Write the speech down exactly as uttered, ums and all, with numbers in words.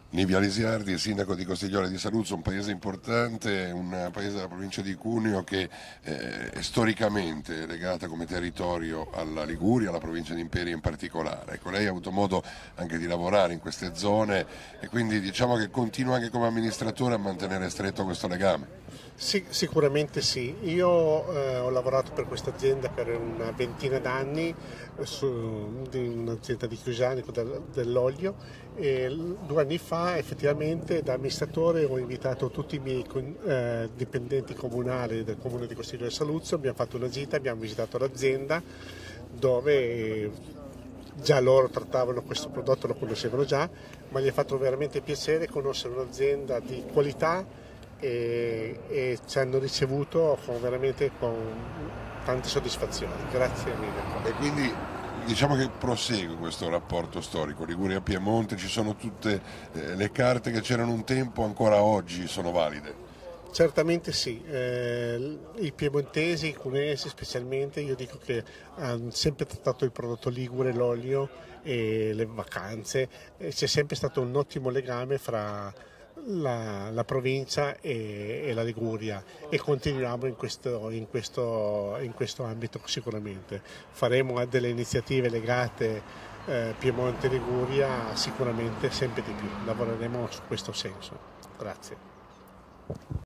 Livia Lisiardi, sindaco di Costigliole di Saluzzo, un paese importante, un paese della provincia di Cuneo che eh, è storicamente legata come territorio alla Liguria, alla provincia di Imperia in particolare. Ecco, lei ha avuto modo anche di lavorare in queste zone e quindi diciamo che continua anche come amministratore a mantenere stretto questo legame. Sì, sicuramente sì. Io eh, ho lavorato per questa azienda per una ventina d'anni, eh, su, di un'azienda di Chiusanico del- dell'olio, e l- due anni fa effettivamente da amministratore ho invitato tutti i miei con- eh, dipendenti comunali del comune di Costigliole Saluzzo, abbiamo fatto una gita, abbiamo visitato l'azienda dove già loro trattavano questo prodotto, lo conoscevano già, ma gli è fatto veramente piacere conoscere un'azienda di qualità e, e ci hanno ricevuto con, veramente con tante soddisfazioni. Grazie mille. E quindi diciamo che prosegue questo rapporto storico, Liguria-Piemonte, ci sono tutte eh, le carte che c'erano un tempo, ancora oggi sono valide. Certamente sì, eh, i piemontesi, i cunesi specialmente, io dico che hanno sempre trattato il prodotto ligure, l'olio e le vacanze, e c'è sempre stato un ottimo legame fra la, la provincia e, e la Liguria e continuiamo in questo, in questo, in questo ambito sicuramente. Faremo delle iniziative legate eh, Piemonte-Liguria sicuramente sempre di più, lavoreremo su questo senso. Grazie.